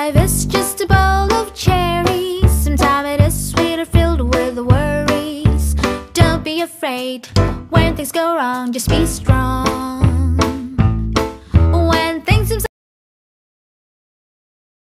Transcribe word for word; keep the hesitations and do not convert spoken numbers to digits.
Life is just a bowl of cherries. Sometimes it is sweet or filled with worries. Don't be afraid when things go wrong, just be strong.